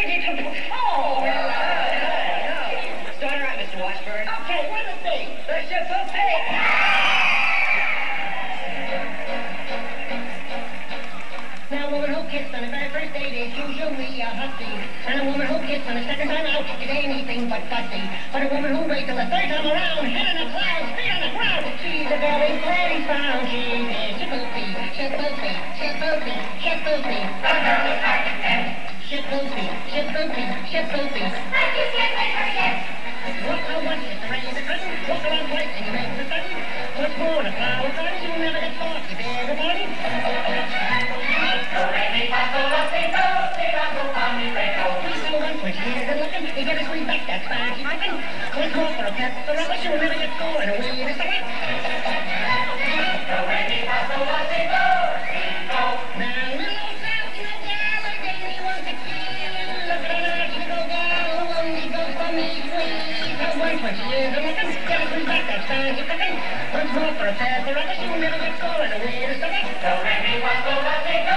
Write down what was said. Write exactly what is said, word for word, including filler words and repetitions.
ready to perform. Start her out, Mister Washburn. Okay, what is it? The ship will take. Now, a woman who kissed on the very first date is usually a hussy. And a woman who kissed on the second time out is anything but fussy. But a woman who waits till the third time around, head in the clouds, feet on the ground, she's a very pretty found. She's a shipoopy, shipoopy, shipoopy, shipoopy. The girl is hard to say. Shipoopy, shipoopy, shipoopy. Like you can't make her yet. Walk on one, it's the rain in the curtain. Walk around twice and you make the sudden. What's more, the flower garden, you'll never get lost if everybody. When she hears it looking, you get a sweet back, that's fine, she's looking. What's more for a pet, the rubber, she'll never get scored, and we just like it. Now, little old South, you know, gal, Allegheny wants to kill. Look at her, she's a little gal who only goes for me, sweet. So once when she hears it looking, get a sweet back, that's fine, she's looking. What's more for a pet, the rubber, she'll never get scored, and we just like it.